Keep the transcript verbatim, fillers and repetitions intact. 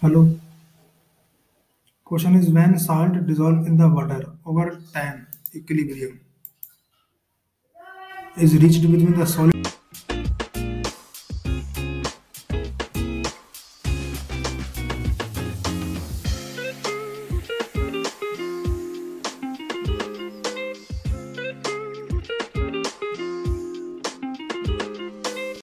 Hello. Question is when salt dissolve in the water over time, equilibrium is reached between the solid